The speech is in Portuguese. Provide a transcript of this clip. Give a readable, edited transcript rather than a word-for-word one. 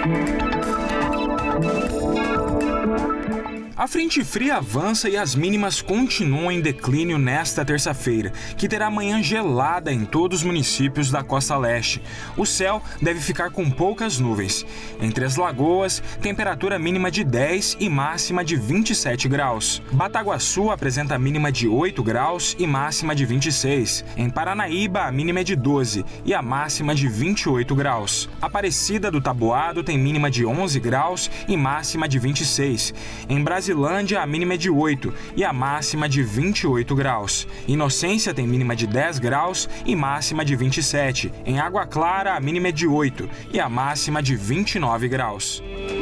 A frente fria avança e as mínimas continuam em declínio nesta terça-feira, que terá manhã gelada em todos os municípios da costa leste. O céu deve ficar com poucas nuvens. Entre as lagoas, temperatura mínima de 10 e máxima de 27 graus. Bataguaçu apresenta mínima de 8 graus e máxima de 26. Em Paranaíba, a mínima é de 12 e a máxima de 28 graus. Aparecida do Taboado tem mínima de 11 graus e máxima de 26. Em Brasilândia, a mínima é de 8 e a máxima de 28 graus. Inocência tem mínima de 10 graus e máxima de 27. Em Água Clara, a mínima é de 8 e a máxima de 29 graus.